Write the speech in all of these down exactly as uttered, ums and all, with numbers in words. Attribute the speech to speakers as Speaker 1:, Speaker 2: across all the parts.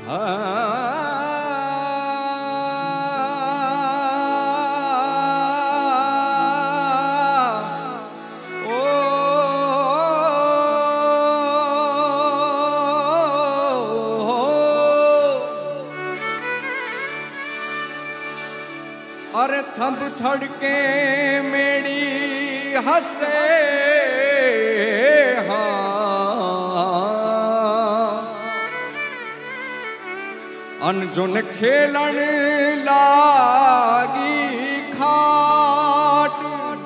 Speaker 1: अरे थंब थड़के मेरी हंसे हाँ अनजुन खेलन लागी खाट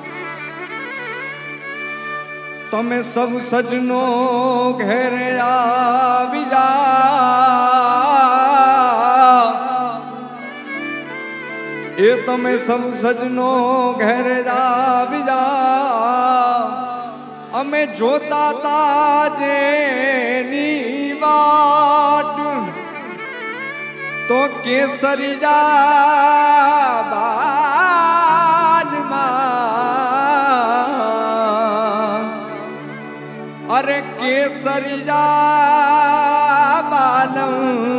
Speaker 1: तमें सब सजनों घेर आविजा ये तमें सब सजनों घेर आविजा अमे जोता ताजे नी वाट तो केसरी जा बाल अरे केसरी जा बालम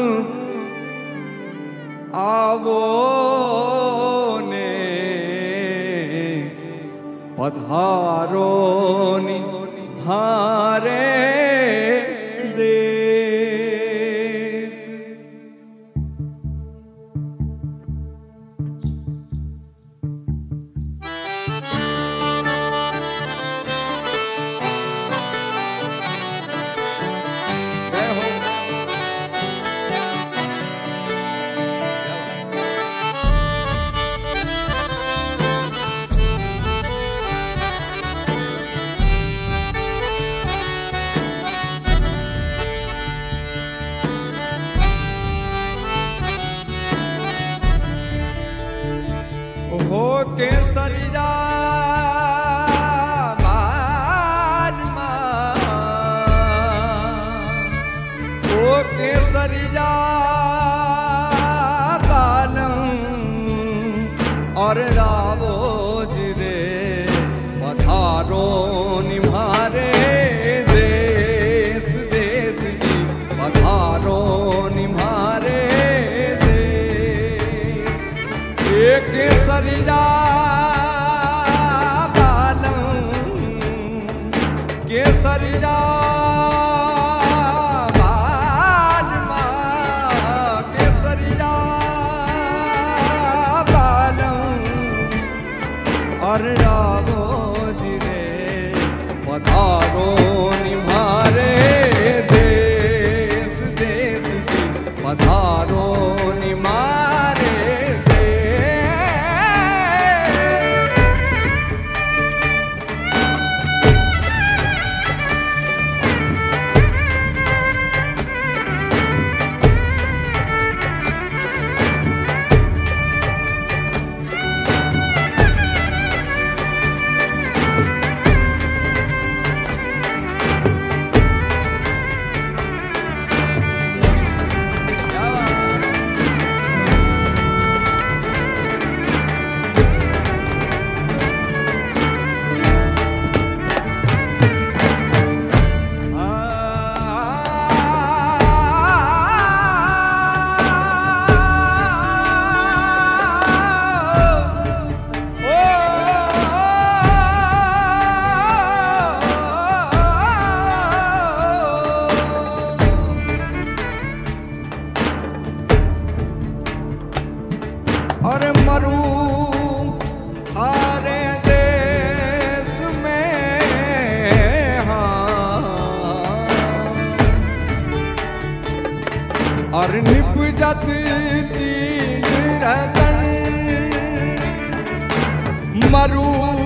Speaker 1: आवो ने पधारो नि हारे देश हो केसरी जा बालमा हो केसरी जा बालम और रावो जिरे पधारो निम्हारे देश देश जी पधारो निम्हारे देश एक केसरिया बालम केसरिया बालमा केसरिया बालम और रावो जिरे पधारो निम्हारे देश देश जी पधारो निम्हारे और मरू थारे देश में हाँ और निपजत तीर रतन मरू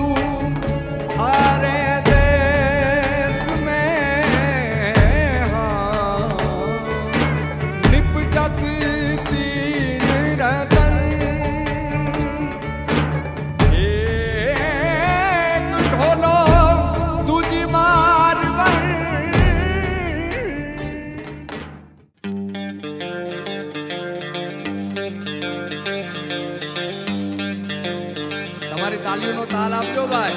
Speaker 1: थारे देश में हाँ निपजत तीर रतन તમારી તાલીઓનો તાલ આપજો ભાઈ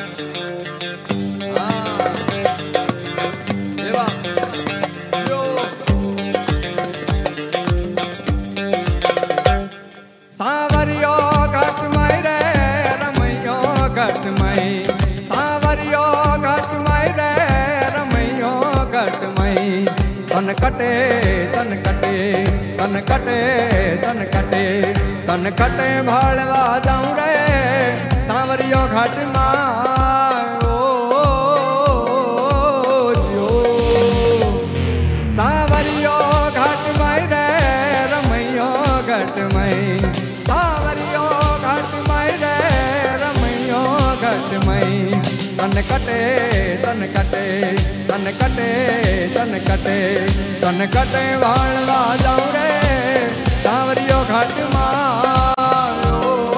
Speaker 1: હા એવા જો तन कटे तन कटे तन कटे तन कटे तन कटे भाड़वा जाऊं रे सांवरियो घाट मायो जियो सांवरियो घाट माई रे रमैयो घाट माई सांवरियो घाट माई रे रमैयो घाट माई तन कटे तन कटे तन कटे तन कटे तन कटे भाड़वा जाऊं रे सांवरियो घाट मायो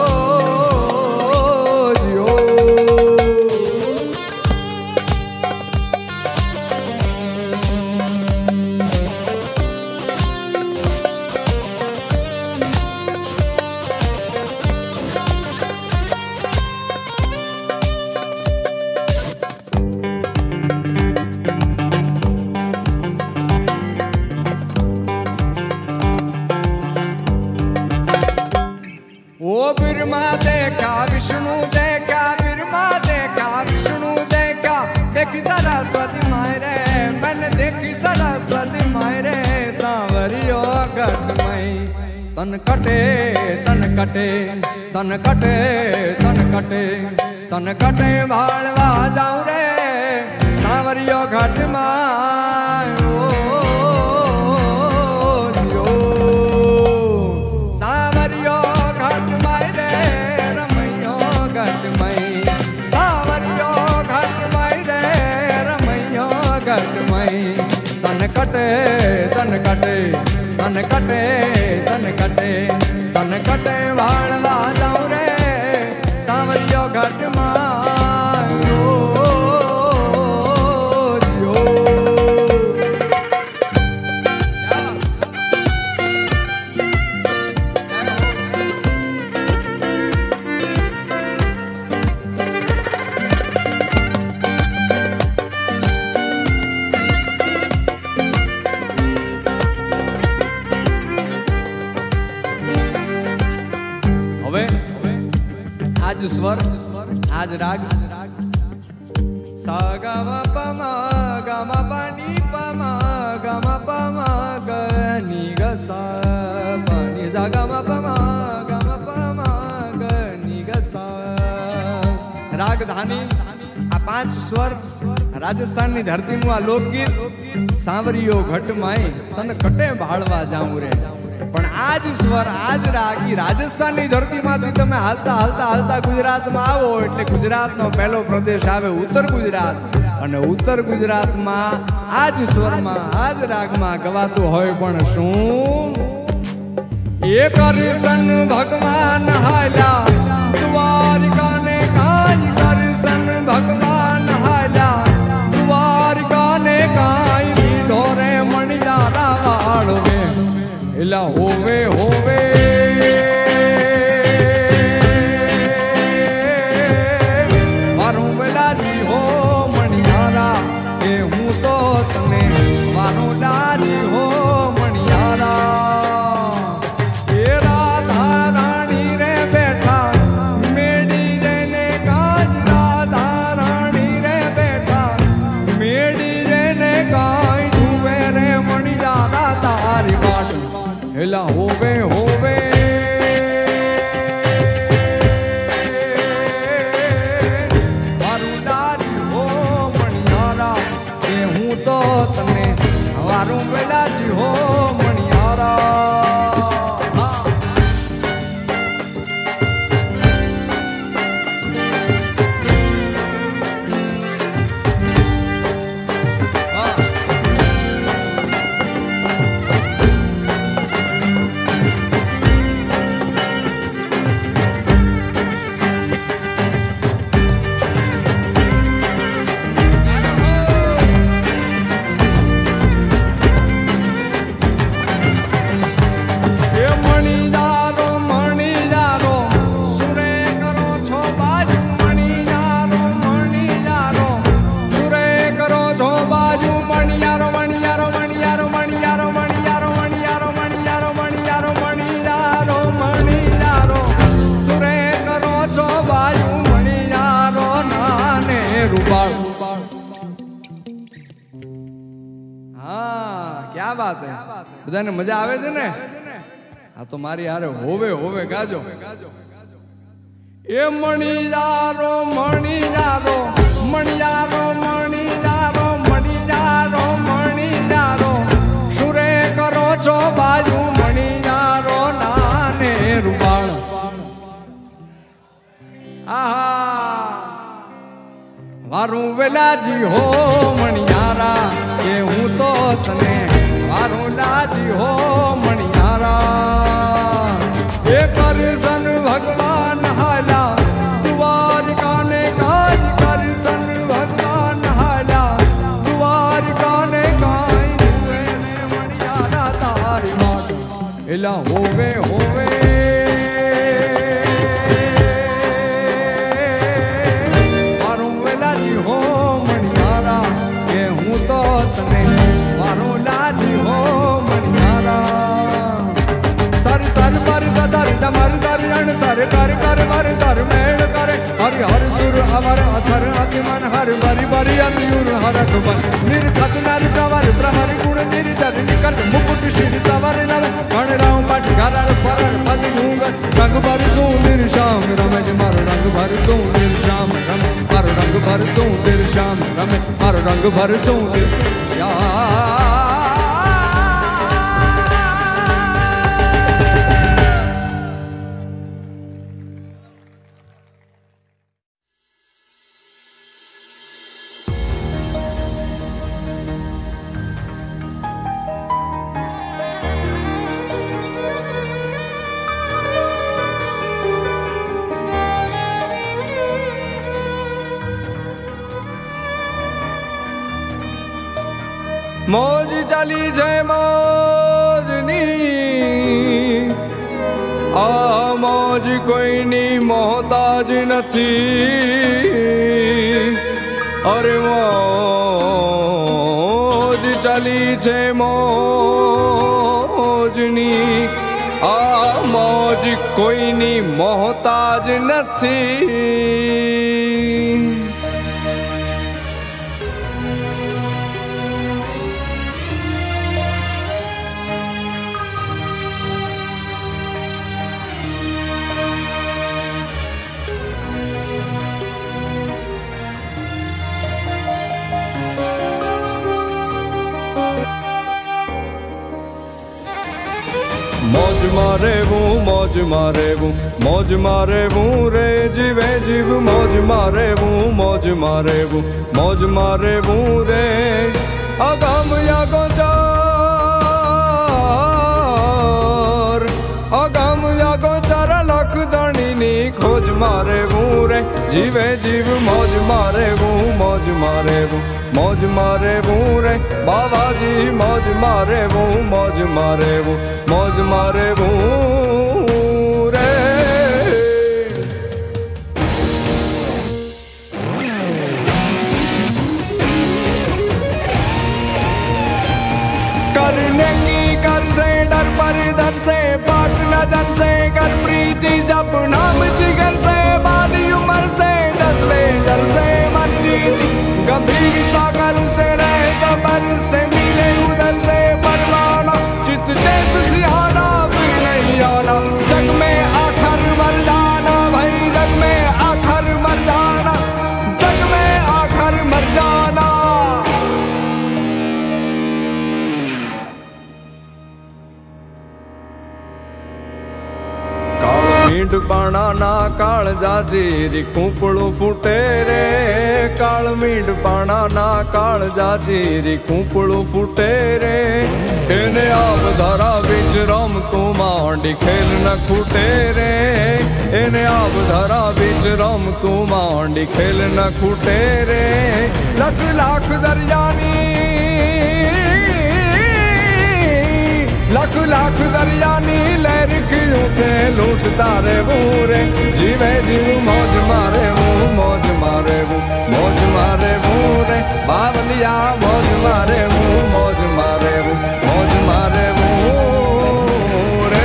Speaker 1: जियो ओ बिरमा देखा विष्णु देखा बिरमा देखा विष्णु देखा देखी सरस्वती मायरे मैंने देखी सरस्वती मायरे सांवरियो घट मई तन कटे तन कटे तन कटे तन कटे तन कटे भाड़वा जाऊं रे सांवरियो घट मायो तन कटे तन कटे तन कटे तन कटे तन कटे भाड़वा जाऊं रे सांवरियो घट मायो जियो आज स्वर आज राग सा गा मा पा मा गा मा पा नी पा मा गा मा पा मा गा नी गा सा पा नी सा गा मा पा मा गा मा पा मा गा नी गा सा रागधानी आ पांच स्वर राजस्थान नी धरती नु आ लोकगीत सांवरियो घट माई तन कटे भाड़वा जाऊं रे पण आज स्वर आज रागी राजस्थान नी धरती मांथी तमे हालता हालता हालता गुजरात में आवो એટલે गुजरात नो पहलो प्रदेश आवे उत्तर गुजरात અને उत्तर गुजरात में आज स्वर में आज राग में गवातो होय पण शुं एक करसन भगवान हाल्या द्वारिका ने काज करसन भगवान हाल्या द्वारिका ने काई लीधो रे मणिदारा वाळो इला होवे होवे मारू बेलारी हो मणियारा ए हूँ तो तने मारू डारी हो मणियारा ए राधा रानी रे बैठा मेरी रे ने काज राधा रानी रे बैठा मेरी रे ने काज जुवे रे मणियारा तारी बाट हिला होवे होवे मारू डारी हो मणियारा ए हूँ तो तने वारू बेलाजी हो मणियारा बात है બધાને મજા આવે છે ને આ તો મારી હારે હોવે હોવે ગાજો એ મણિયારો મણિયારો મણિયારો મણિયારો મણિયારો મણિયારો સુરે કરો છો બાજુ મણિયારો નાને રૂપાળ આહા વારું વેલાજી હો મણિયારા કે હું તો તને વારું લાજી હો મણિયારા એ કરશન ભગવાન હાલા દ્વારકા ને કાજ કરશન ભગવાન હાલા દ્વારકા ને કાઈ હુએ ને મણિયારા તારી વાત એલા હોવે હોવે मर दरियन सर कर कर मर दर मेड़ करे हरि हर सुर अमर अक्षर अति मन हर बरि बरि अंयुर हरक बन निर्खत नर प्रवर प्रवर गुण निर्जर निकट मुकुट शिर सवर नव गण राम पट घरर परर पद मूंग रंग भर सो निर्शाम रमज मर रंग भर सो निर्शाम रम मर रंग भर सो निर्शाम रम मर रंग भर सो निर्शाम मौज चली जय मौजनी आ मौज कोई नी मोहताज नथी अरे मौज चली जय मौजनी आ मौज कोई नी मोहताज नथी मौज मारे वो मौज मारे वो मौज मारे वो रे जीवे जीव मौज मारे वो मौज मारे वो मौज मारे वो रे अगम या गोचार अगम या गोचार लख दणी नी खोज मारे वो रे जीवे जीव मौज मारे वो मौज मारे वो मौज मारे वो रे बाबा जी मौज मारे वो मौज मारे वो मौज मारे वो रे कर नेंगी कर से डर पर दर से पाक नजर से कर प्रीति जप नाम जिगर से बाली उम्र से दस ले डर से मन जीती गंभीर सागर से रहे सबर से मिले उधर से परवाना चित चेत सिहाना फिर नहीं आना जग में आखिर मर जाना भाई जग में आखिर मर जाना जग में आखिर मर जाना मींड पाना ना काल जाजी री कूपड़ो फूटे रे काल मींड पाना ना काल जाजी री कूपड़ो फूटे रे इन्हें आप धारा बिच राम तू मांडी खेल न खूटे रे इन्हें आप धारा बिच राम तू मांडी खेल न खूटे रे लख लाख दरियानी लख लाख दरियानी लहर क्यों के लूट तारे बूरे जीवे जीव मौज मारे वो मौज मारे वो मौज मारे बूरे बावलिया मौज मारे वो मौज मारे वो मौज मारे वो रे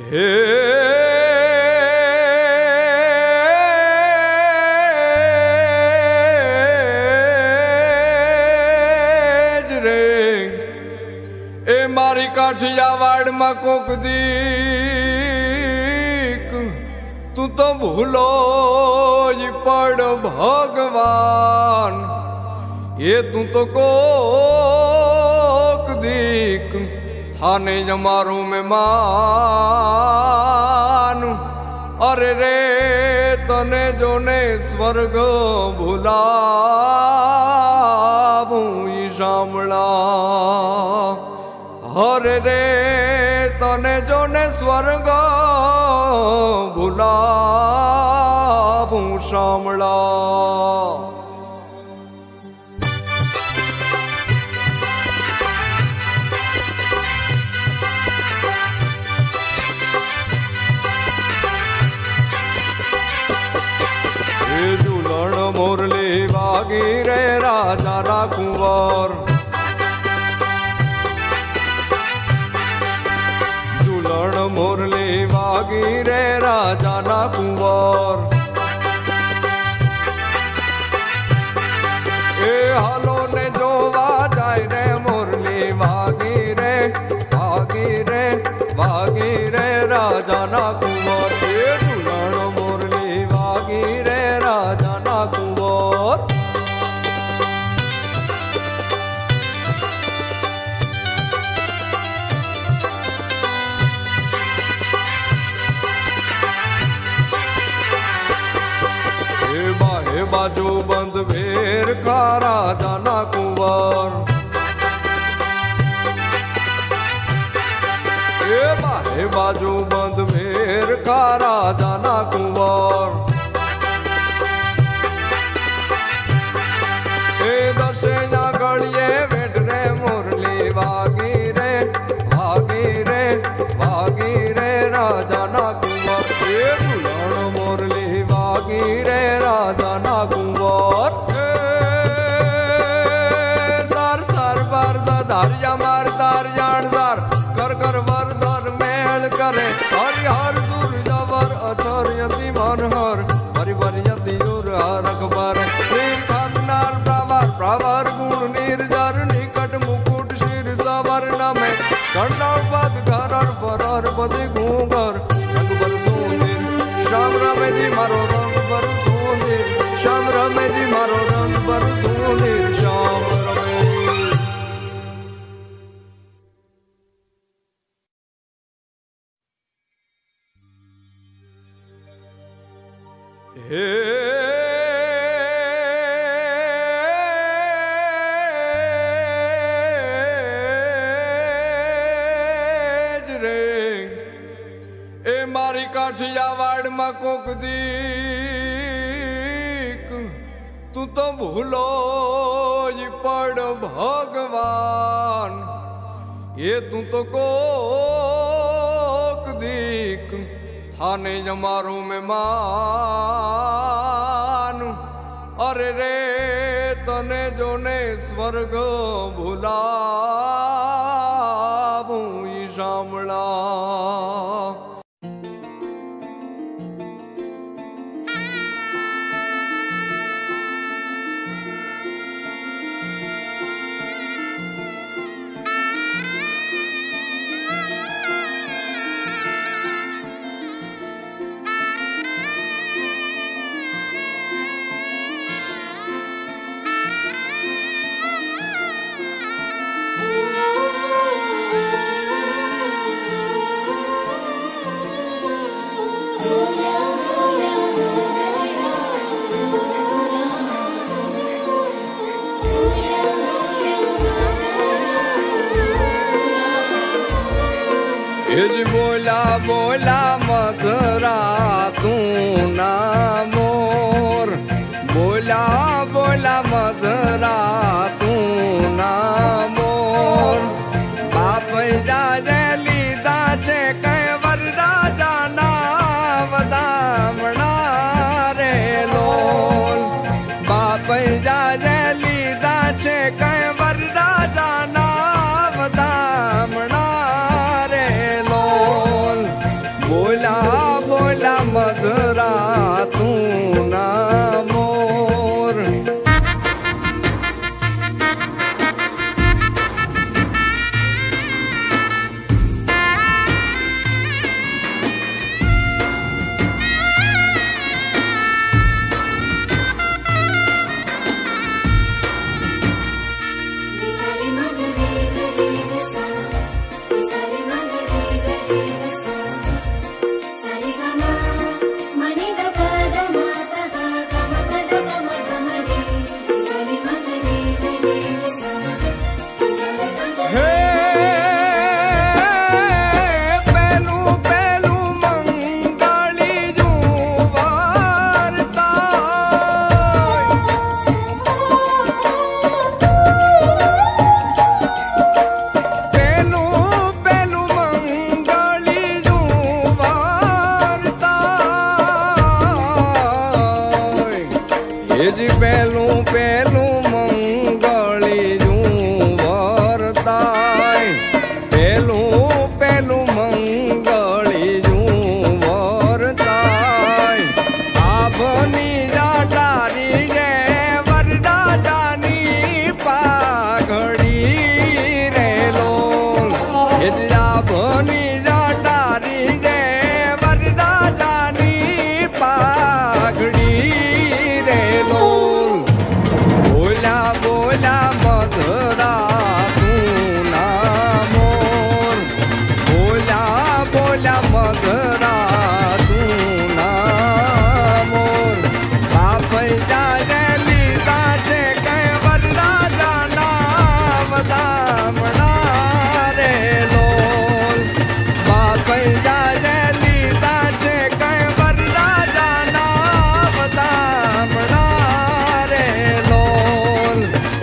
Speaker 1: हे काठियावाड़ में कोक दीक तू तो भूलो ये पड़ भगवान ये तू तो कोक दीक थाने जमारू में मान अरे रे तने जोने स्वर्ग भुलावूं ई शामला हरे रे तने जोने स्वर्ग भुलावूं शामला झूलण मोरली वागी रे राजा रा कुंवर मोरली वागी रे राजा ना कुंवर ए हालो ने जो जाए रे मोरली वागी रे वागी रे वागी रे राजा ना कुंवर ए झूलण मोरली वागी रे राजा ना कुंवर बाजू बंद भेर का राजा ना कुंवर ए बाहे बाजू बंद भेर का राजा ना कुंवर ए दसे ना गड़िए बैठ रे मुरली वागी रे वागी रे वागी रे राजा ना कुंवर ए झूलण मुरली वागी रे राजा ना कुंवर सर सर बर सदारिया मार दार जान सर कर कर वर दर मेल करे हरि हर सूरज वर अठर यति मन हर हरि वर यति उर हर अकबर नीर खादनार प्रवर प्रवर गुण निर्जर निकट मुकुट शिर सवर नमे कंडल पद घर फरर पति घूंगर रघुबर सुंदर श्याम रमे जी मारो रघुबर सुंदर श्याम रमे जी मारो रघुबर सुंदर श्याम रमे हे काठियावाड़ में कोक दीक तू तो भूलो ये पड़ भगवान ये तू तो कोक दीक थाने जमारू में मान अरे रे तने जोने स्वर्ग भुलावूं ई शामला बोला बोला मथुरा तू ना मोर बोला बोला मथुरा तू ना मोर बाप जाजे लीधा छे कैवर राजा ना वदामणा रे लोल बाप जाजे लीधा छे कैवर राजा ना वदामणा जी पहलू पहलू मंगली जूं वरताय पहलू पहलू मंगली जूं वरताय आभनी जाटारी गे वरदा जानी पाघड़ी रे लोल ये आभनी जाटारी गे वरदा जानी पाघड़ी रे लोल बोला बोला मधुरा तू ना मोर बोला बोला मधुरा तू ना मोर बाप जाने लीता छे कई वरदा जाना वदामणा रे लोल बाप जाने लीता छे कई वरदा जाना वदामणा रे लोल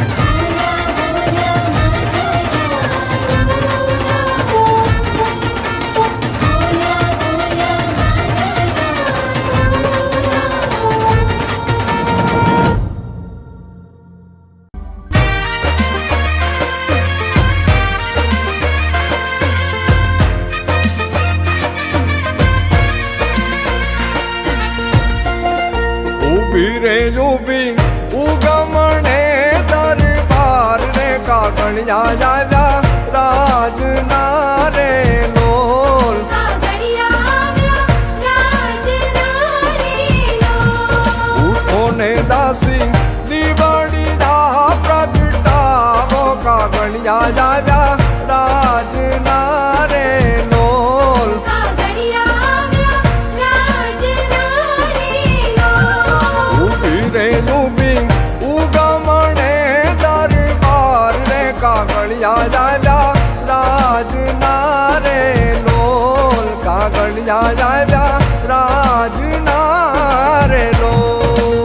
Speaker 1: उभी रे उभी उगमणे दरबार रे कागणिया जाव्या राज नारे लोल
Speaker 2: कागणिया आव्या राज नारे लोल
Speaker 1: उठो ने दासी दिवाड़ी दा प्रगटावो कागणिया जाव्या राज नारे लोल
Speaker 2: कागणिया आव्या राज नारे लोल
Speaker 1: उभी रे उभी उगमणे दरबार रे कागणिया जाव्या राज नारे लोल कागणिया जाव्या राज नारे लोल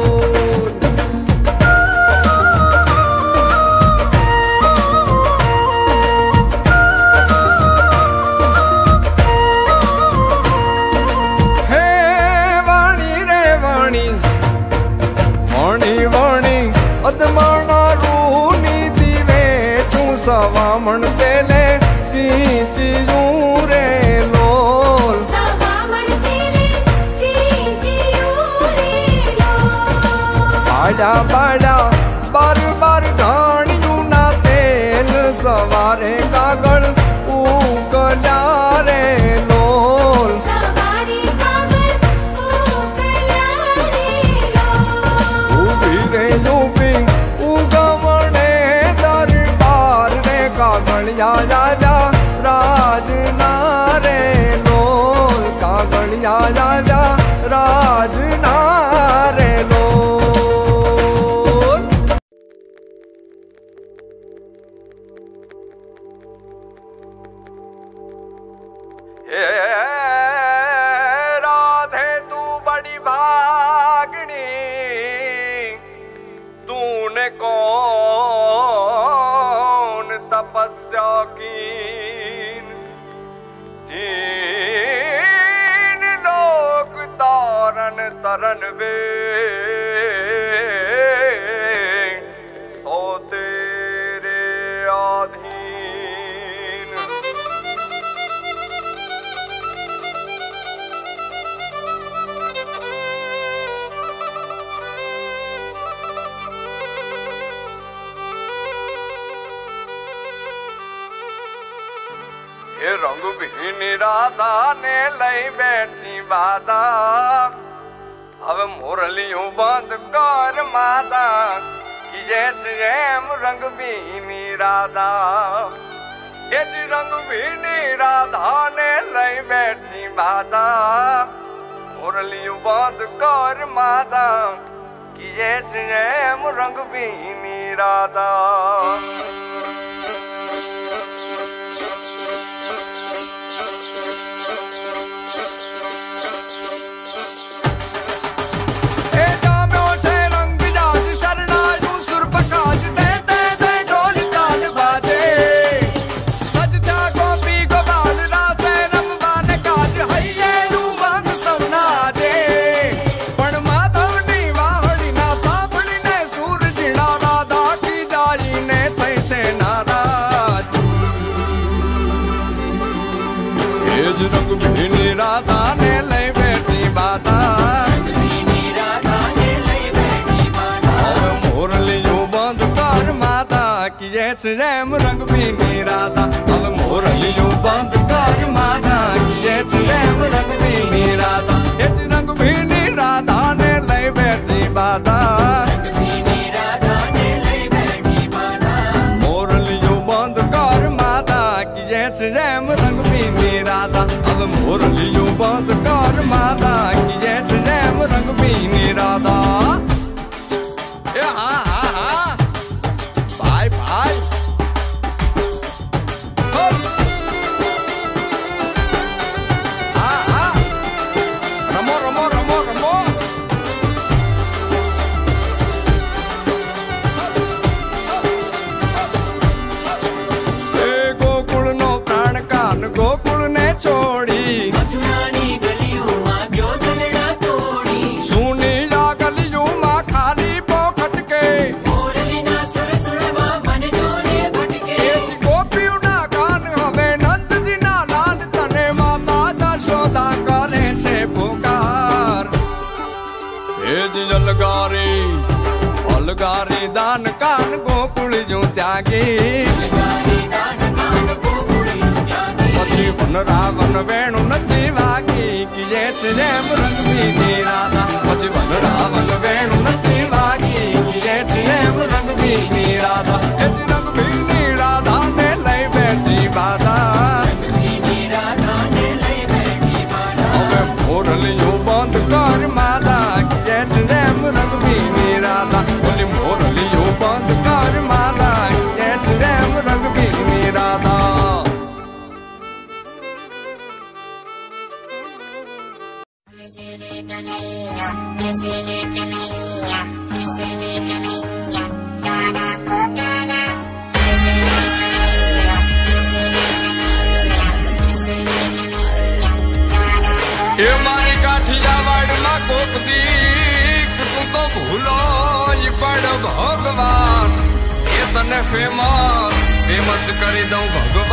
Speaker 1: हे वाणी रे वाणी वाणी वाणी अदमाना रूनी दिवे तू सवामण तेले सींचियूं रे लोल
Speaker 2: सवामण तेले सींचियूं रे लोल
Speaker 1: बाजा बाजा बार बार घाणियूं ना तेल सवारे कागळ उकल्या रे लोल
Speaker 2: सवारी कागळ उकल्या रे लोल
Speaker 1: उभी रे उभी उगमणे दरबार रे कागणिया जाव्या राज नारे लोल कागणिया जाव्या राज नारे लोल हे राधे तू बड़ी भागनी तूने कौन तपस्या कीन तीन लोक तारन तरन वे सो तेरे आधीन ये रंग भी राधा ने लई बैठी बाधा अब मुरलियों बंद कर माता कि जैसे एम रंग भी राधा ये जी रंग भी राधा ने लई बैठी बाधा मुरलियों बंद कर माता कि जैसे एम रंग भी राधा रैम रंग बीनी राधा अब मोरलियो बंद कर माता किए रैम रंग बीनी राधा ये रंग बीनी राधा ने लई बैठी बाधा मोरलियो बंद कर माता किए रैम रंग बीनी राधा अब मोरलियो बंद कर माता किए रैम रंग बीनी राधा हाँ हाँ हाँ भाई भाई हाँ हाँ रमो रमो रमो रमो ए गोकुल नो प्राण कान गोकुल ने छोड़ी
Speaker 3: मथुरानी गलियों मां क्यों दलड़ा तोड़ी
Speaker 1: सुनी जा गलियों मां खाली पोखट के
Speaker 3: मोरली ना सुर सुरवा मन जोरे भटके
Speaker 1: एज गोपियों ना गान हवे नंद जी ना लाल तने माता जशोदा करे छे पुकार एज जलगारी अलगारी दान कान गोकुल जो त्यागी પછી વન રાવણ વેણુ નથી વાગી કિયે છે જેમ રંગ બીની રાધા પછી વન રાવણ વેણુ નથી વાગી કિયે છે જેમ રંગ બીની રાધા એ જ રંગ બીની રાધા ને લઈ બેઠી બાધા હવે મોરલિયો બંધ કર માતા કિયે છે જેમ રંગ બીની રાધા બોલી મોરલિયો બંધ કર માતા કિયે છે જેમ રંગ બીની રાધા એ મારી કાઠિયાવાડમાં કોક દીક તું તો ભૂલો ઈ પણ ભગવાન એ તને ફેમસ ફેમસ કરી દઉં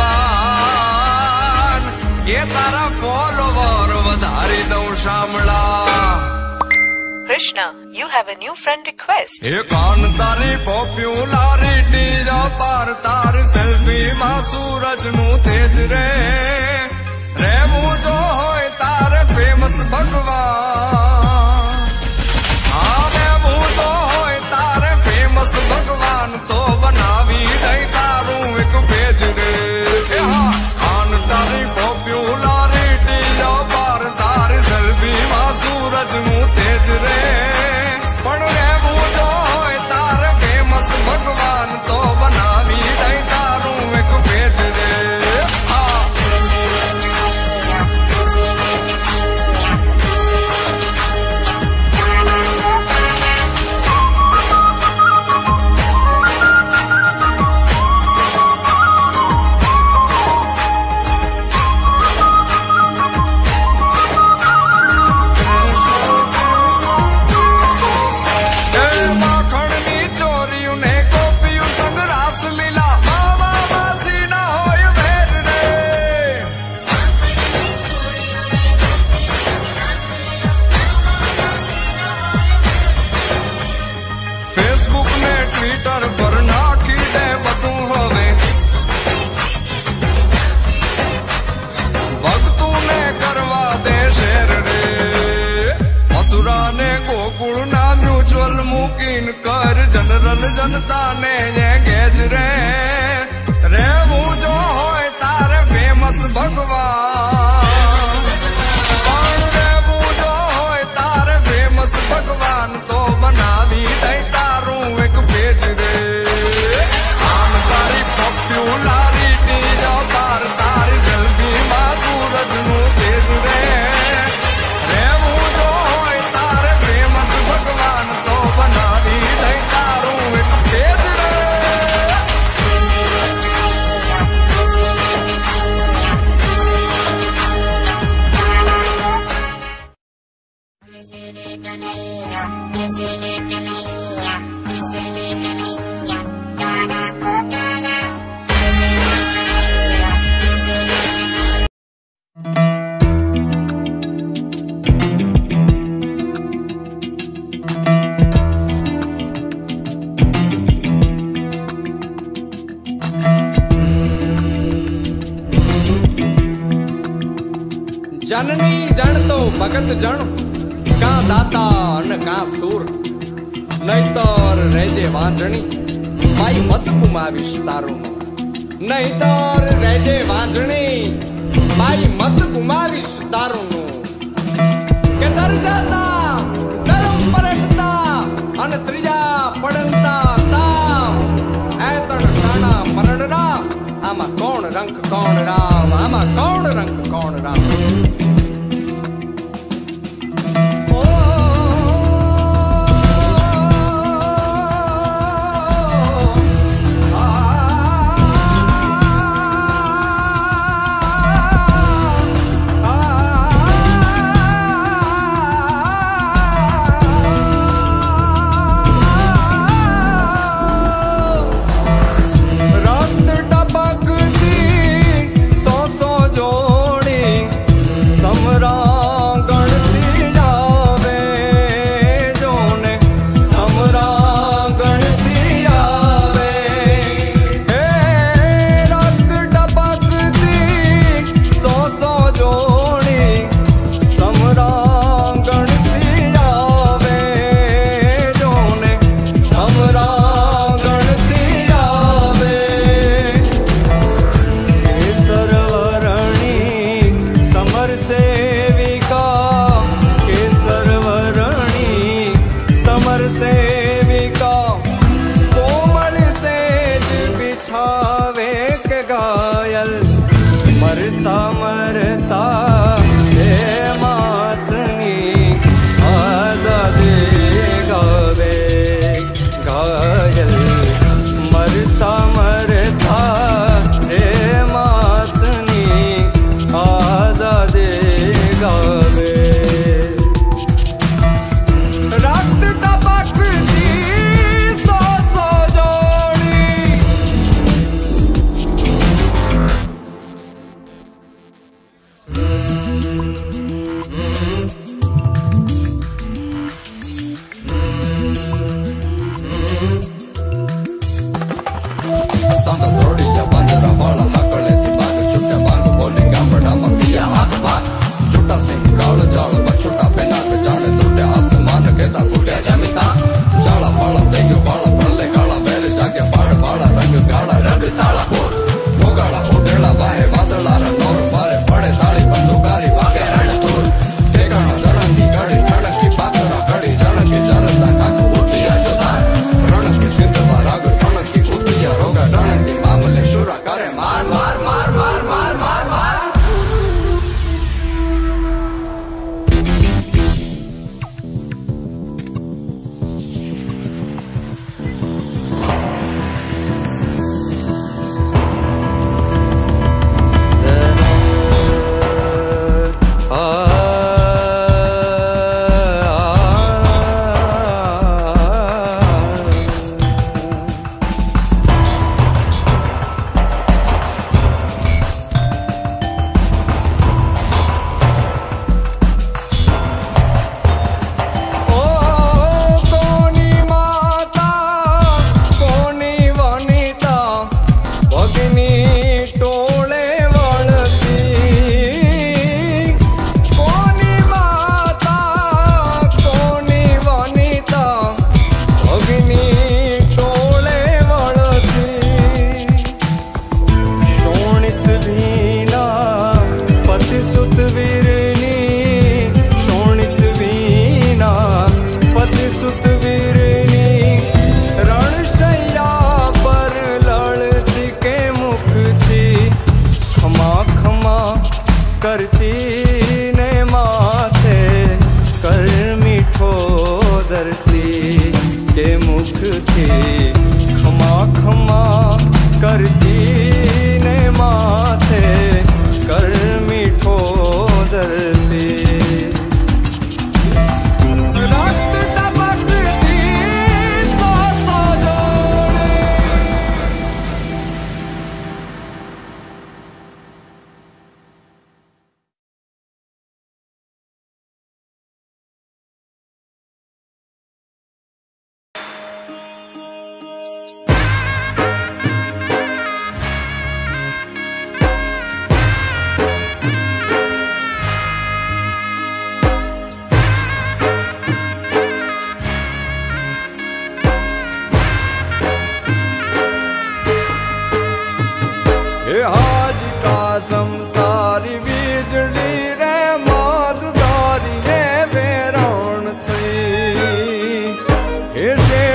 Speaker 1: ભગવાન કે તારા ફોલોવર વધારી દઉં શામળા
Speaker 4: Krishna, you have a new friend request.
Speaker 1: એ કાન તારી પોપ્યુલારિટી જો પાર તાર સેલ્ફી માં સૂરજ નું તેજ રે રહેવું જો હોય તારે ફેમસ ભગવાન હા રહેવું તો હોય તારે ફેમસ ભગવાન તો બનાવી દઈ તારું એક પેજ રે એ હા કાન તારી પોપ્યુલારિટી જો પાર તાર સેલ્ફી માં સૂરજ નું તેજ રે પણ રહેવું જો હોય તારે ફેમસ ભગવાન તો બનાવી દઈ તારું એક પેજ રે હા ટ્વિટર પર નાખી દે બધું હવે ભક્તું ને કરવા દે શેર રે મથુરા ને ગોકુળ ના મ્યુચ્યુઅલ મૂકીન કર જનરલ જનતા ને ગેજ રે રહેવું જો હોય તારે ફેમસ ભગવાન પણ રહેવું જો હોય તારે ફેમસ ભગવાન તો બનાવી દઈ તારું એક પેજ રે આમ તારી પોપ્યુલારિટી જો પાર તારી સેલ્ફી માં સૂરજ નું તેજ રે રહેવું જો હોય તારે ફેમસ ભગવાન તો બનાવી દઈ તારું એક પેજ રે जननी जन तो भगत जन का दाता न का सूर नहीं तो रेजे वांजणी माई मत गुमाविश तारू नहीं तो रेजे वांजणी माई मत गुमाविश तारू के दर जाता गरम पलटता अन त्रिजा पड़ता ताव ऐ तण टाणा मरणरा आमा कौन रंग कौन राव आमा कौन रंग कौन राव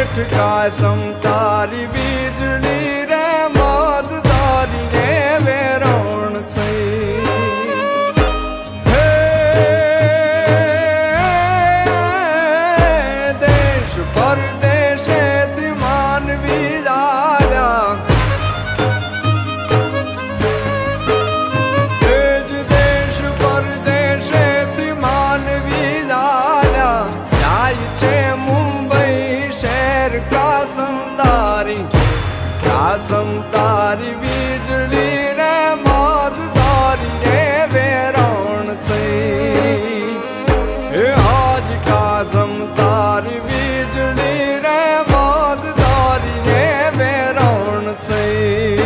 Speaker 1: શેઠ કાસમ તારી વીજળી રે મોજ તારી રે વેરોણ થઈ હે દેશ પરદેશેથી માનવી આવ્યા કાસમ તારી વીજળી રે મોજ તારી રે વેરોણ થઈ હે આજ કાસમ તારી વીજળી રે મોજ તારી રે વેરોણ થઈ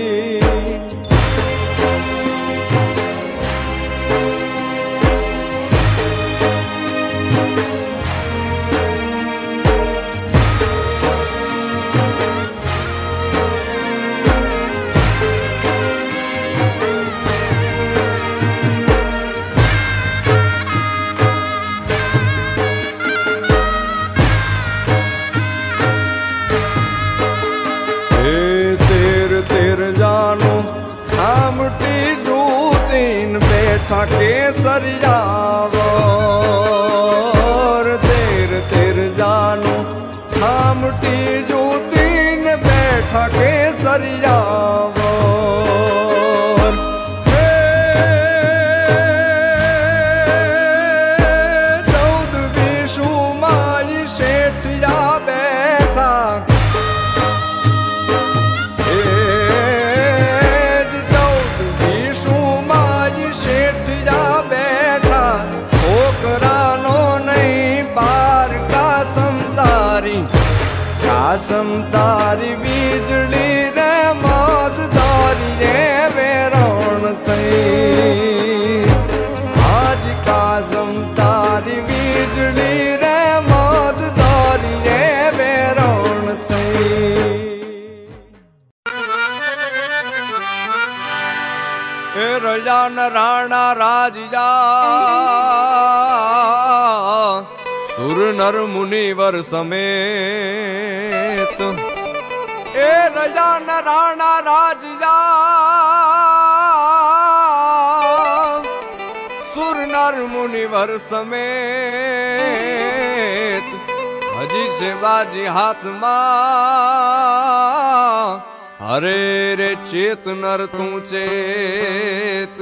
Speaker 1: बैठा केसरियावो तेर तेर जानो थामटी जूतीन बैठा केसरियावो चौद विशु माई शेठिया बैठा કાસમ તારી વીજળી રે મોજ તારી રે વેરોણ થઈ આજ કાસમ તારી વીજળી રે મોજ તારી રે વેરોણ થઈ એ રજાન રાણા રાજ્યા સુર નર મુનિવર સમેત એ રજા રાણા રાજ્યા સુર નર મુનિવર સમેત હજી સેવાજી હાથમાં હરે રે ચેત નર તું ચેત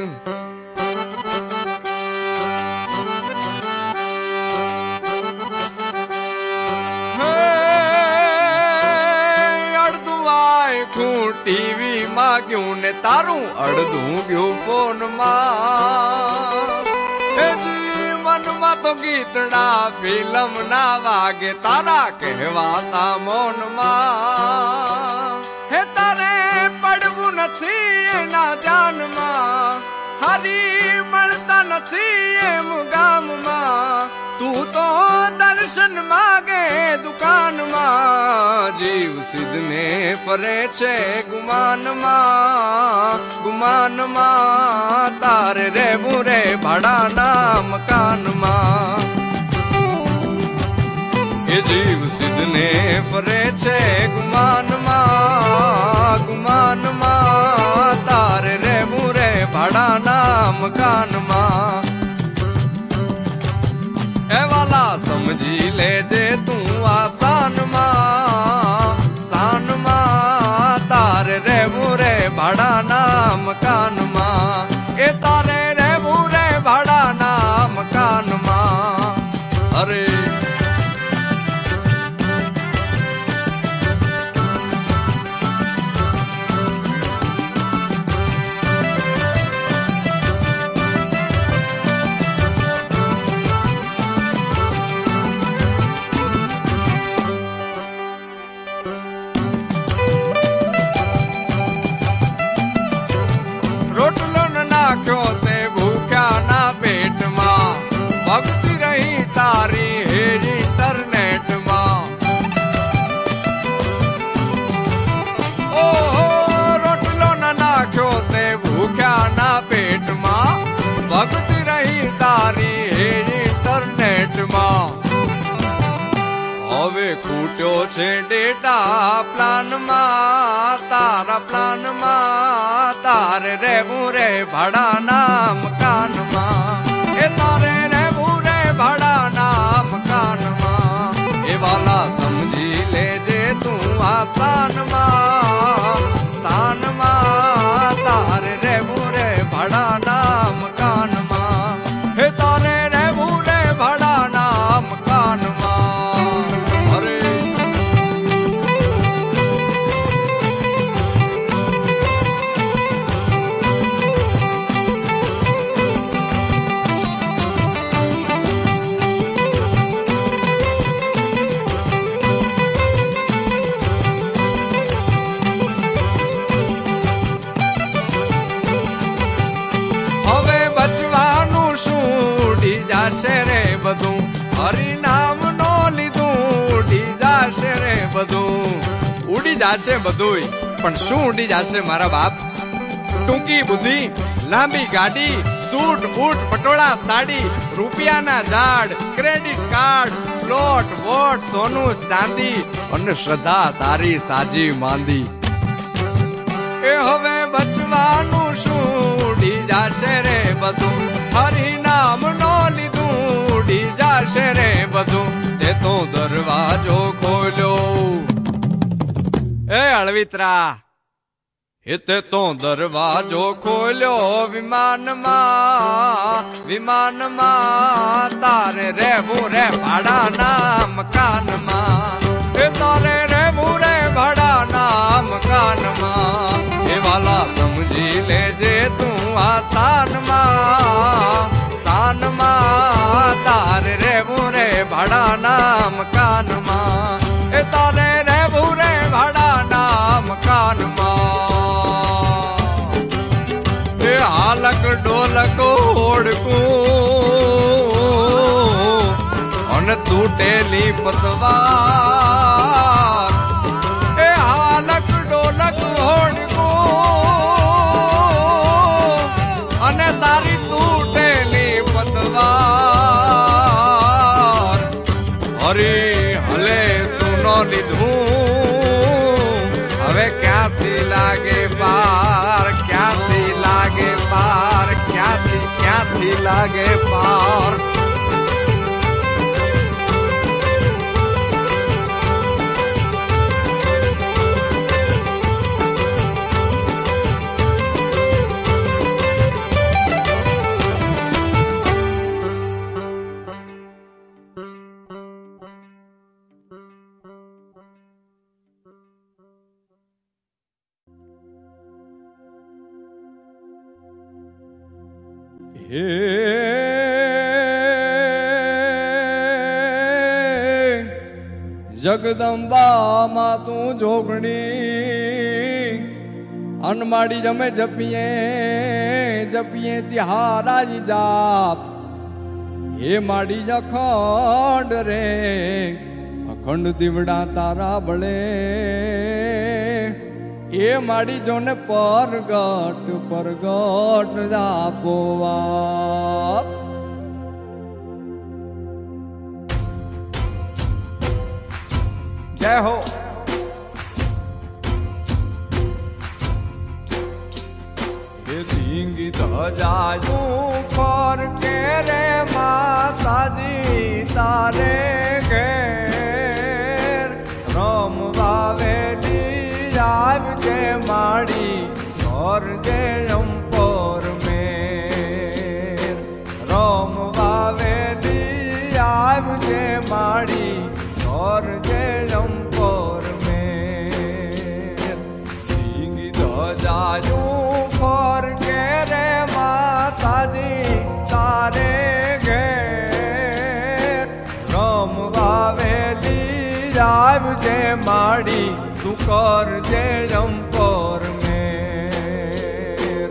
Speaker 1: ટીવી માં ગયું ને તારું અડધું ગયું ફોન માં જીવન માં તો ગીતડા ફિલ્મ ના વાગે તારા કહેવાતા મૌન માં હે તારે પડવું નથી એના જાનમાં હરી મળતા નથી એમ ગામમાં તું તો દર્શન માગે દુકાનમાં જીવ સિદ્ધને ફરે છે ગુમાનમાં ગુમાનમાં તારે રહેવું રે ભાડાના મકાનમાં એ જીવ સિદ્ધને ફરે છે ગુમાનમાં ગુમાનમાં તારે રહેવું રે ભાડાના મકાનમાં એ વાલા સમજી લેજે તું આસાનમાં સાનમાં તારે રહેવું રે ભાડાના મકાનમાં એ તારે રહેવું રે ભાડાના મકાનમાં અરે ભક્તિ રહી તારી હે ઇન્ટરનેટમાં ઓહો રોટલો ના નાખ્યો તે ભૂખ્યા ના પેટમાં ભક્તિ રહી તારી હે ઇન્ટરનેટમાં હવે ખૂટ્યો છે ડેટા પ્લાનમાં તારા પ્લાનમાં તારે રહેવું રે ભાડાના મકાનમાં એ તારે રહેવું રે ભાડાના મકાનમાં એ વાલા સમજી લેજે તું આસાનમાં સ્થાનમાં તારે રહેવું રે ભાડાના મકાનમાં હે તારે રહેવું રે ભાડાના મકાનમાં અરે હવે બચવાનું શું ઉડી જાશે રે બધું હરિનામ નો લીધું ઉડી જાશે રે બધું ઉડી જાશે બધું પણ શું ઉડી જાશે મારા બાપ ટૂંકી બુદ્ધિ લાંબી ગાડી સૂટ બૂટ પટોળા સાડી રૂપિયાના ઝાડ ક્રેડિટ કાર્ડ પ્લોટ વોટ સોનું ચાંદી અને શ્રદ્ધા તારી સાજી માંદી એ હવે બચવાનું શું ઉડી જાશે રે બધું હરિનામ નો લીધું ઉડી જાશે રે બધું તે તો દરવાજો ખોલ્યો એ અળવિત્રા એ તે તો દરવાજો ખોલ્યો વિમાનમાં વિમાનમાં તારે રહેવું રે ભાડાના મકાનમાં એ તારે રહેવું રે ભાડાના મકાનમાં એ વાલા સમજી લેજે તું આસાનમાં સાનમાં તારે રહેવું રે ભાડાના મકાનમાં એ તારે રહેવું રે ભાડાના મકાનમાં એ હાલક ડોલક ઓળકું અને તૂટેલી પતવાર એ હાલક ડોલક ઓળકું અને તારી તૂટેલી પતવાર હરી હલે સુનો લીધું હવે ક્યાંથી લાગે પાર ક્યાંથી લાગે પાર ક્યાંથી ક્યાંથી લાગે પાર હે જગદંબા માં તું જોગણી અનમાડી જમે જપીએ જપીએ તિહારાજી જાપ હે માડી અખંડ રે અખંડ દીવડા તારા બળે એ માડી જોને પરગટ પરગટ આપોવા જય હો એ ધીંગી ધજાયું પર કે રે માતાજી તારે ઘેર રમવા વેલી આવજે માડી ઘર જે અંપોર મેર રમવા વેલી આવજે માડી ઘર જે અંપોર મેર ધીંગી ધજાયું પર કે રે માતાજી તારે ઘેર રમવા વેલી આવજે માડી તું કરજે જંપોર મેર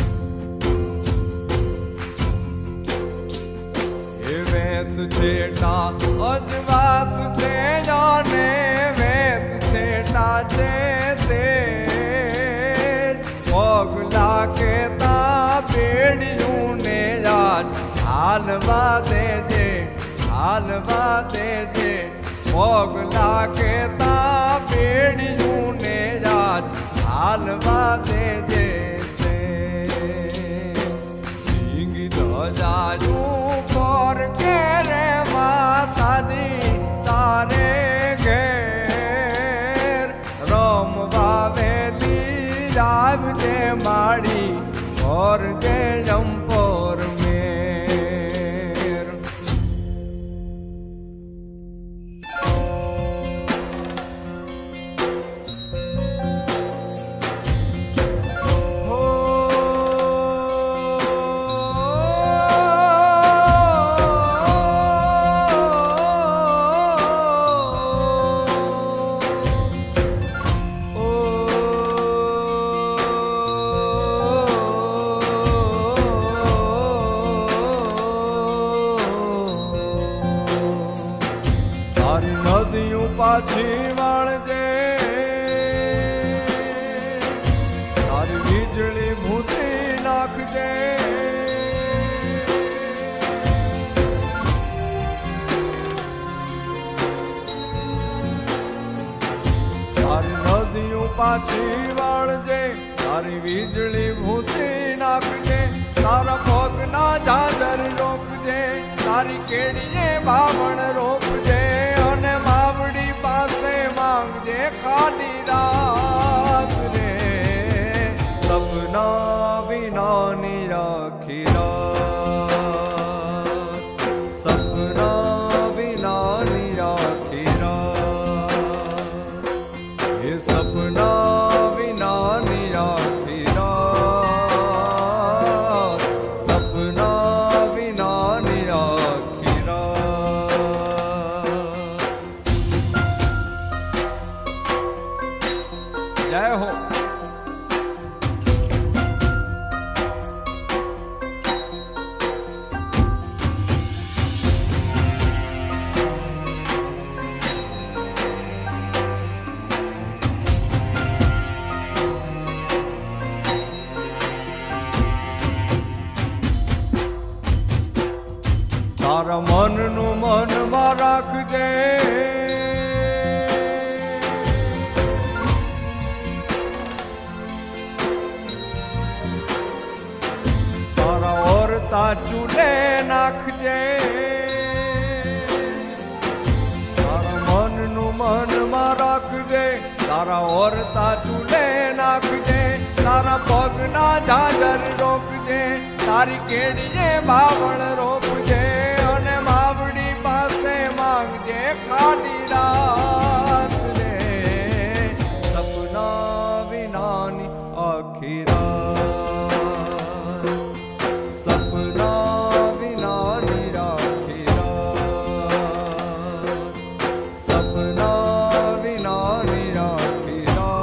Speaker 1: એ વેત છેટા અજવાસ છે જાને વેત છેટા છે તે પગલા કેતા બેડિયું ને યાદ હાલવા દેજે હાલવા દેજે भोग लागे ता बेड़ियों ने याद हालवा दे जैसे नींगी तो जाजू पर के रे माता जी तारे घेर रोम बावेली राव जे माड़ी और जे जम्पोर मेर हो તારી નદીઓ પાછી વાળજે તારી વીજળી ભૂસી નાખજે તારી નદીઓ પાછી વાળજે તારી વીજળી ભૂસી નાખજે તારા પગના ઝાઝર રોકજે તારી કેડીએ બાવણ રોકજે અને માવડી પાસે માંગજે ખાલી રાત રે સપના વિનાની આખી રાત સપના વિનાની આખી રાત એ સપના વિનાની આખી રાત સપના વિનાની આખી રાત જય હો તારા મનનું મનમાં રાખજે તારા ઓરતા ચૂલે નાખજે તારા મનનું મનમાં રાખજે તારા ઓરતા ચૂલે નાખજે તારા પગના ઝાઝર રોકજે તારી કેડીએ બાવળ રોકજે અને માવડી પાસે માંગજે ખાલી રાત રે સપના વિનાની આખી રાત સપના વિનાની આખી રાત સપના વિનાની આખી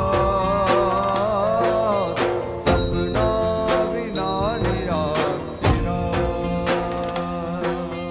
Speaker 1: રાત સપના વિનાની આખી રાત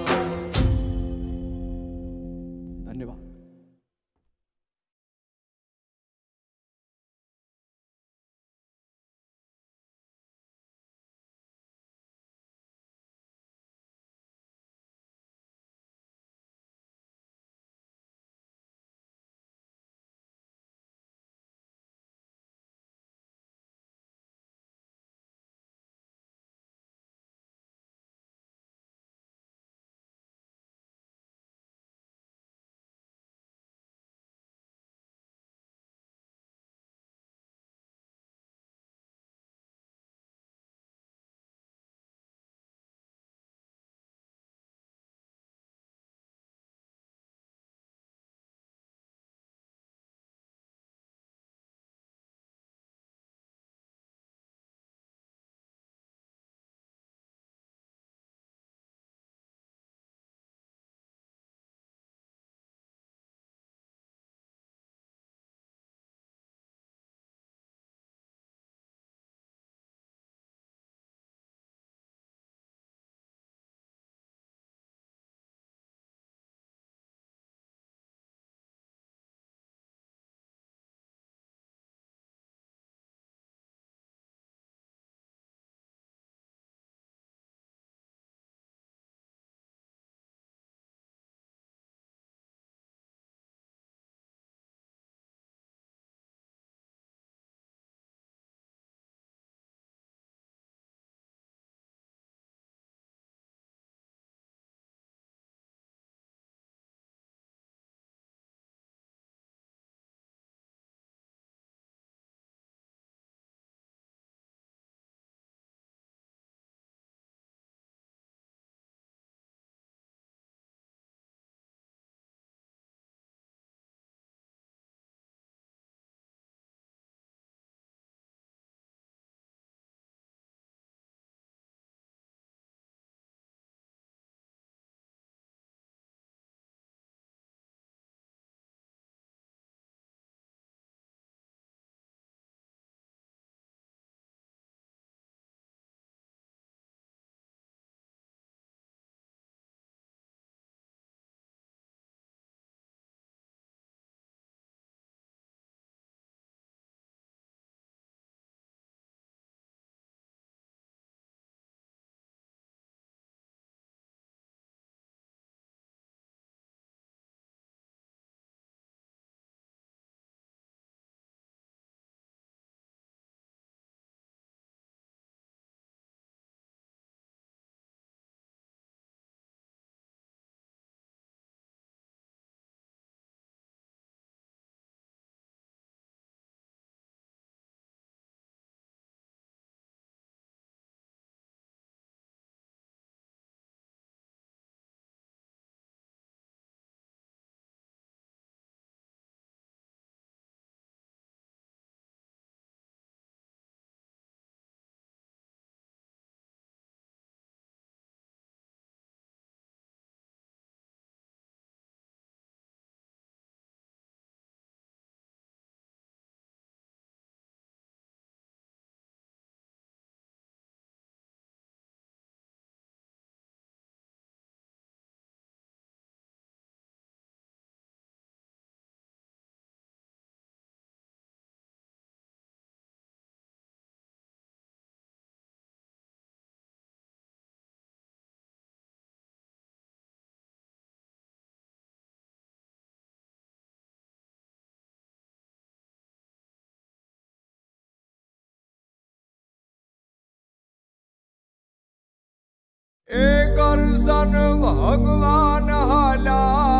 Speaker 1: एक सन भगवान हाला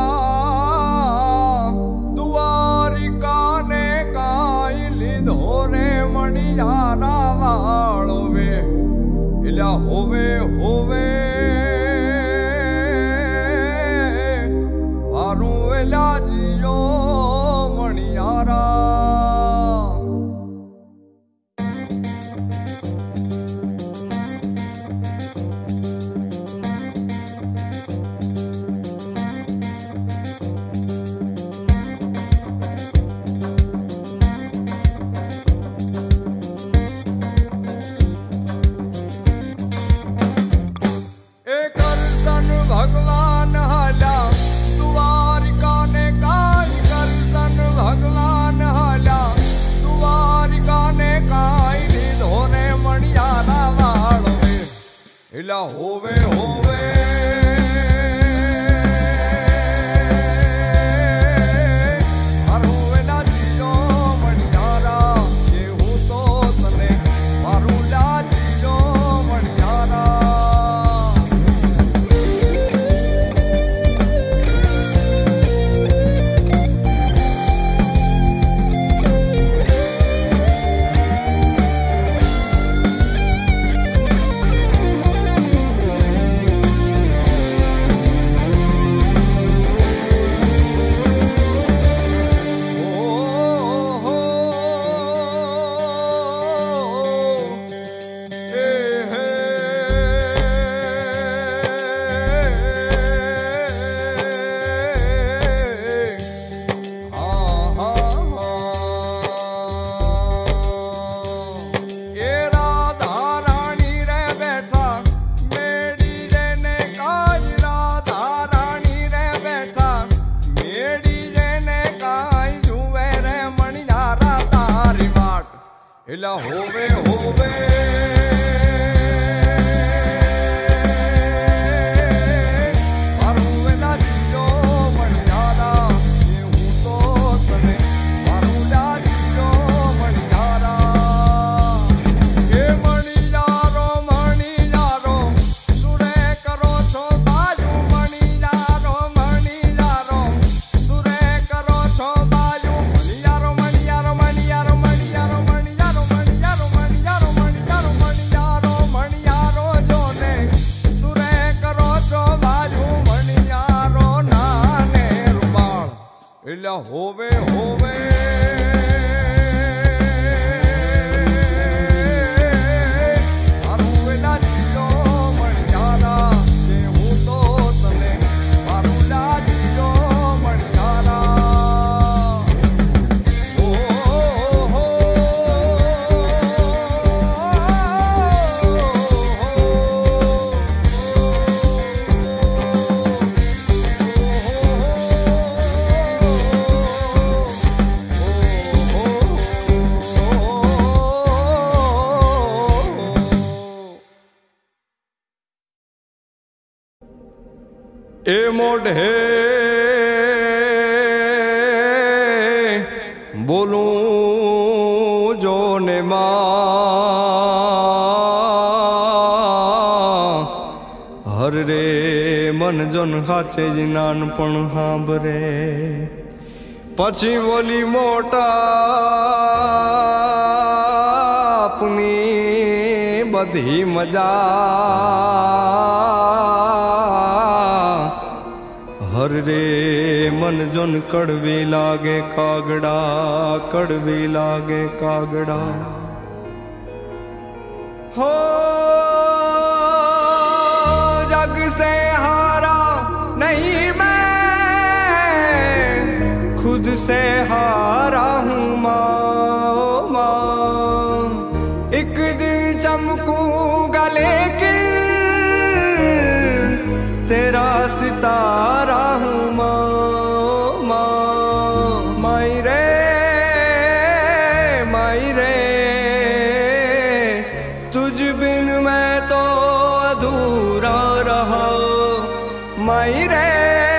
Speaker 1: द्वारिका ने काइली धोरे मणियारा वालो वे इला होवे होवे आरू इला जियो मणियारा भगवान हाला द्वारिका ने काई करसन भगवान हाला द्वारिका ने काई धोरे मणियारा वालो वे इला होवे होवे मारू वेला जियो मणियारा ये हूँ तो तने मारू ला जियो मणियारा इला होवे होवे मारू वेला जियो मणियारा ये हूँ तो तने मारू ला जियो मणियारा ये मणियारो मणियारो सुरे करो छो बाजू मणियारो मणियारो सुरे करो छो बाजू मणियारो मणियारो मणियारो मणियारो मणियारो मणियारो मणियारो मणियारो मणियारो मणियारो जोने सुरे करो छो बाजू मणियारो नाने रुमाल इला होवे होवे मारू वेला जियो मणियारा ये हूँ तो तने मारू ला जियो मणियारा ओ हो ए मोढ़े बोलूं जो ने मां हर रे मन जोन हाचे जी नानपण हांभरे पछी बोली मोटा अपनी बधी मजा हर रे मन जोन कड़वी लागे कागड़ा कड़वी लागे कागड़ा हो जग से हारा नहीं मैं खुद से हारा हूँ माँ माँ एक दिन चमकूंगा लेकिन तेरा सितारा हूँ माँ माँ माई रे माई रे तुझ बिन मैं तो अधूरा रहा माई रे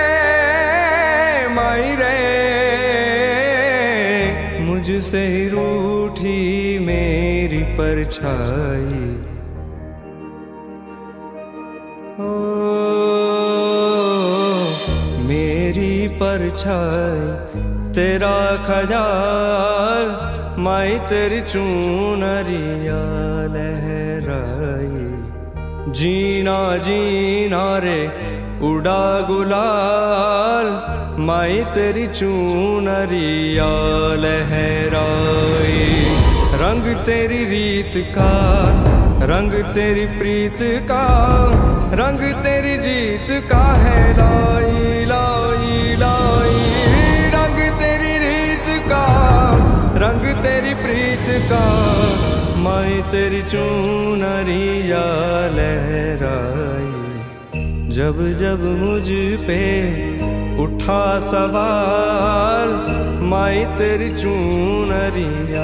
Speaker 1: माई रे मुझसे ही रूठी मेरी परछाई
Speaker 5: परछाई तेरा ख्याल माई तेरी चूनरिया लहराई जीना जीना रे उड़ा गुलाल माई तेरी चूनरिया लहराई रंग तेरी रीत का रंग तेरी प्रीत का रंग तेरी जीत का है लाई लाई लाई रंग तेरी रीत का रंग तेरी प्रीत का माई तेरी चूनरिया लहराई जब जब मुझ पे उठा सवाल माई तेरी चूनरिया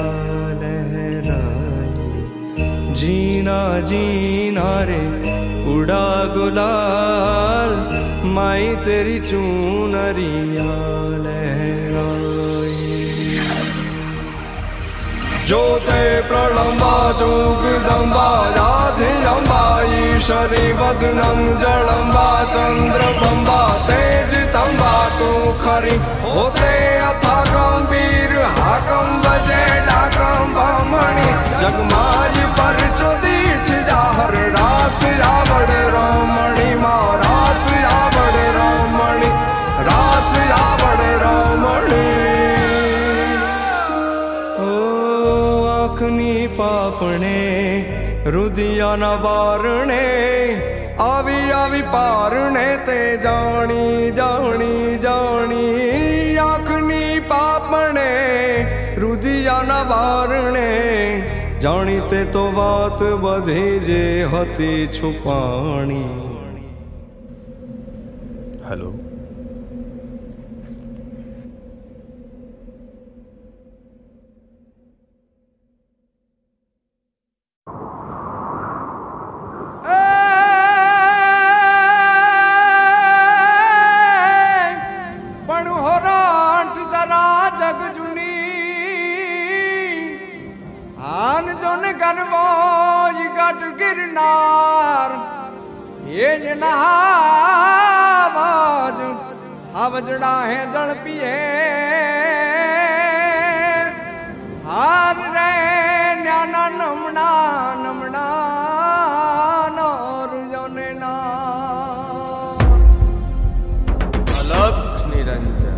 Speaker 5: लहराई जीना जीना रे उड़ा गुलाल माई तेरी चूनरिया लहराई ज्योते प्रलंबा जोगदंबा राधिरंबा ईश्वरी वदनम जलंबा चंद्रबंबा तेजतंबा तू खरी होते अथा गंभीर हाकम बजे डाकम बमणि जगमाज पर चुदीठ जाहर रास रावण रमणि मा रास रावण रमणि रास रावण रमणि आखनी पापणे रुदिया न बारणे आवी आवी पारणे ते जानी जानी जानी आखनी पापणे रुदिया न बारणे जानी ते तो बात बधी जे हती छुपाणी हेलो
Speaker 1: हवजड़ा है जल पिए हार रे न्याना नमना नमना नौर योने ना अलग निरंजन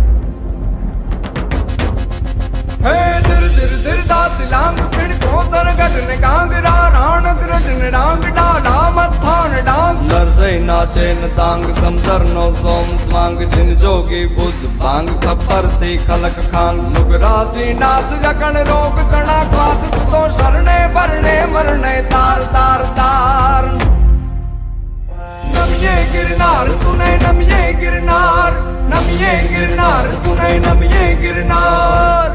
Speaker 1: हे दिर दिर दिर दात लांग पिड़ को तर गटन गांगरा राण कृष्ण रांग डाला मत्थान डांग नरसै नाचे न तांग समदर नो सोम स्वांग जिन जोगी बुद्ध भांग खप्पर थी खलक खांग नुगराती नाथ जकण रोग कणा क्वात तो शरणे भरणे मरणे तार तार तार नमिये गिरनार तूने नमिये गिरनार नमिये गिरनार तूने नमिये गिरनार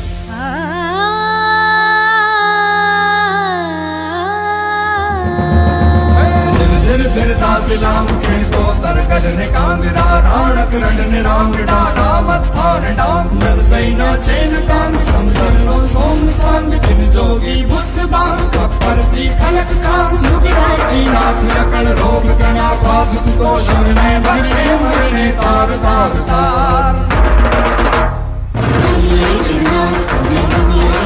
Speaker 1: दिल दात लांग खिड़ को तर गजने कांगरा राणक रडने रांग डाला मत्थान डांग नरसै नाचे न तांग समदर नो सोम सांग जिन जोगी बुद्ध बांग खप्पर थी खलक खांग नुगराती नाथ अकड़ रोग कणा पाप तो शरणे भरणे मरणे तार तार तार नमिये गिरनार नमिये गिरनार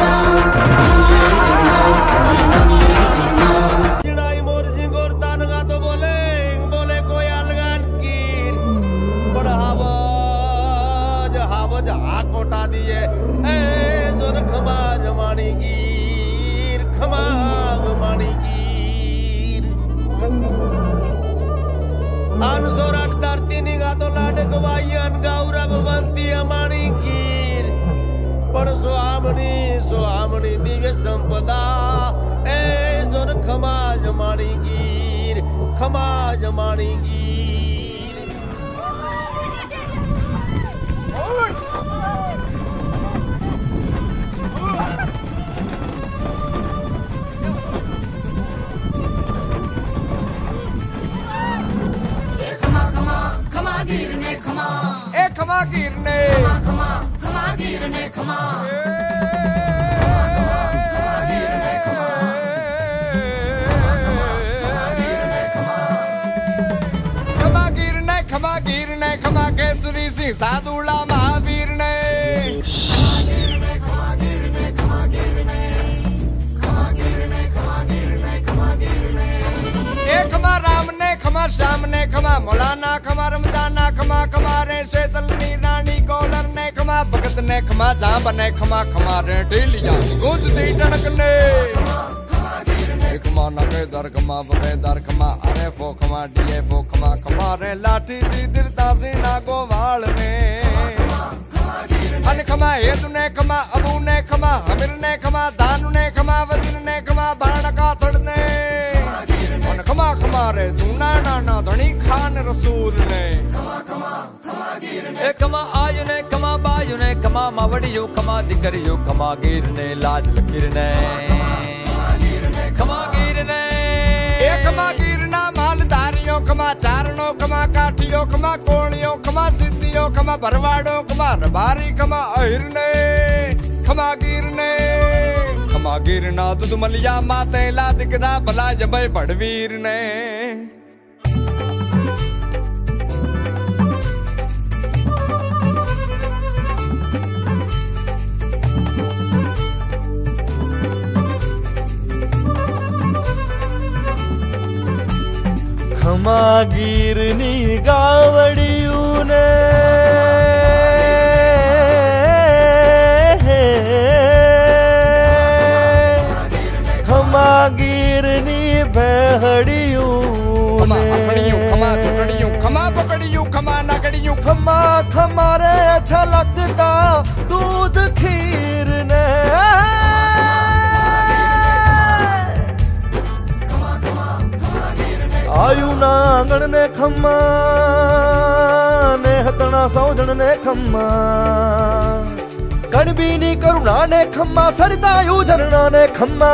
Speaker 1: कोटा दिए ए जोर खमा जमानी गिर खमा जमानी गिर अनुसोर अट धरती निगा तो लाड गवायन गौरव बंती अमानी गिर पण सुहामनी सुहामनी दिव्य संपदा ए जोर खमा जमानी गिर खमा जमानी गिर गिरने खमा ए खमा गिरने खमा खमा गिरने खमा गिरने खमा खमा गिरने खमा खमा गिरने खमा गिरने खमा केसरी सिंह साधुड़ा महावीर ने ए खमा राम ने खमा श्याम ने खमा मौलाना खमा रमजाना खमा खमा रे शेतलनी रानी कोलर ने खमा भगत ने खमा जाम ने खमा खमा रे ढीलिया गूंजती टणक ने खमा नगे दर खमा बरे दर खमा अरे फो खमा डिए फो खमा खमा रे लाठी दी दिरता सी नागो वाल ने अन खमा हेतु ने खमा अबू ने खमा हमिर ने खमा दानु ने खमा वजीर ने खमा बाण का थड़ ने अन खमा खमा रे दूना नाना धनी खान रसूल ने
Speaker 6: ए खमा आयु ने खमा बायु ने खमा मावड़ियो खमा दिकरियो खमा गिर ने लाज लकीर ने खमा गिर ने
Speaker 1: ए खमा गिरना मालधारियों खमा चारणों खमा काठियों खमा कोलियों खमा सिद्धियों खमा भरवाड़ों खमा रबारी खमा अहिर ने खमा गिरने खमा गिरना दूध मलिया माते ला दिकरा भला जबे बड़वीर ने
Speaker 7: खमा गिरनी गावड़ियों ने खमा गिरनी बहड़ियों
Speaker 1: खमा अखड़ियों खमा चुटड़ियों खमा पकड़ियों खमा नगड़ियों
Speaker 7: खमा खमा रे अच्छा लगता दूध खीर ने आयु ना आंगण ने खम्मा ने हतना सौजन ने खम्मा कणबीनी करुणा ने खम्मा सरदायु झरना ने खम्मा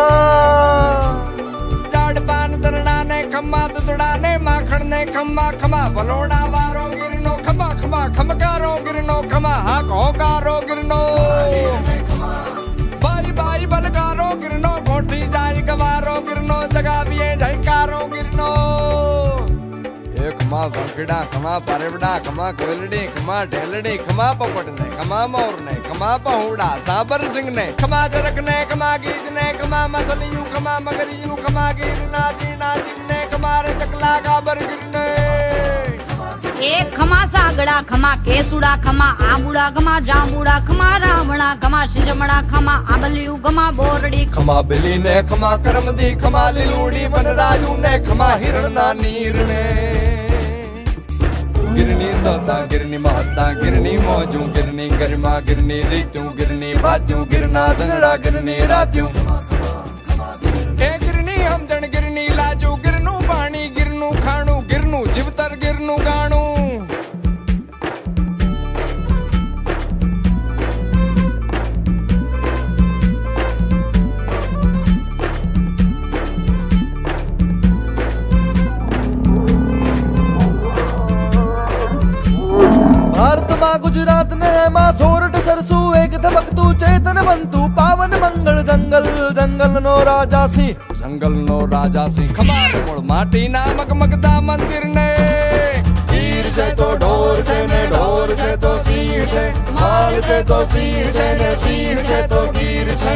Speaker 1: जाड़पान दरना ने खम्मा दुदड़ा ने माखण ने खम्मा खमा बलोड़ा वारो गिरनो खमा खमा खमकारो गिरनो खमा हाक होकारो गिरनो बाई बाई बलकारो गिरनो गोठी जाई गवारो गिरनो जगाविए झैकारो गिरनो खमा भंगड़ा खमा परवड़ा खमा कोयलड़ी खमा ढेलड़ी खमा पोपट ने खमा मोर ने खमा पहुड़ा साबर सिंह ने खमा जरक ने खमा गीत ने खमा मछलियों खमा मगरियों खमा गिर नाची नाची ने खमा रे चकला गाबर गिरने
Speaker 8: एक खमा सागड़ा खमा केसुड़ा खमा आबुड़ा खमा जांबुड़ा खमा रावणा खमा शिजमड़ा खमा आबलियू खमा बोरड़ी
Speaker 1: खमा बिली ने खमा करमदी खमा लिलूड़ी वनरायु ने खमा हिरणा नीर ने गिरनी सौदा गिरनी महत्ता गिरनी मौजू गिरनी गरिमा गिरनी रीतू गिरनी बाजू गिरना दंगड़ा गिरनी रातू ए गिरनी हमदन गिरनी लाजू गिरनू पानी गिरनू खाणू गिरनू जीवतर गिरनू गाणू
Speaker 7: भारत माँ गुजरात ने माँ सोरठ सरसू एक धबकतू चेतन बंतु पावन मंगल जंगल जंगल नो राजा सी
Speaker 1: जंगल नो राजा सी खमार मोड़ माटी ना मगमगदा मंदिर ने कीर छे तो ढोर छे ने ढोर छे तो सिंह छे माल छे तो सिंह छे ने सिंह छे तो कीर छे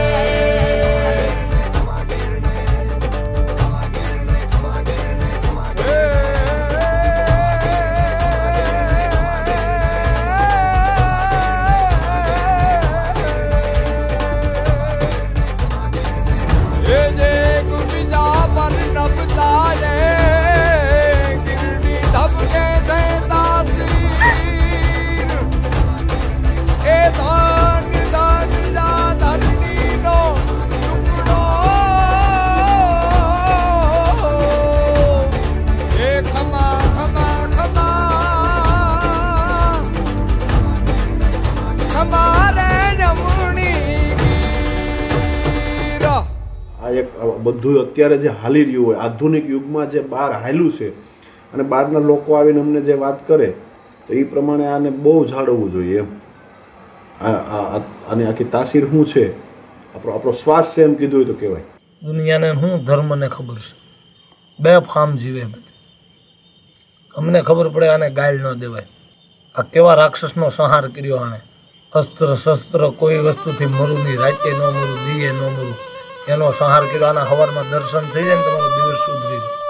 Speaker 9: બધું અત્યારે જે હાલી રહ્યું હોય આધુનિક યુગમાં જે બહાર હાલ્યું છે અને બહારના લોકો આવીને અમને જે વાત કરે તો એ પ્રમાણે આને બહુ જાળવવું જોઈએ એમ આની આખી તાસીર શું છે આપણો આપણો શ્વાસ છે એમ કીધું હોય તો કહેવાય
Speaker 10: દુનિયાને શું ધર્મને ખબર છે બે ફામ જીવે અમને ખબર પડે આને ગાળ ન દેવાય આ કેવા રાક્ષસનો સંહાર કર્યો આણે. અસ્ત્ર શસ્ત્ર કોઈ વસ્તુથી મરું નહીં, રાતે ન મરું, દીએ ન મરું, એનો સંહાર કર્યો. આના હવારમાં દર્શન થઈ જાય ને તમારો દિવસ સુધરી જાય.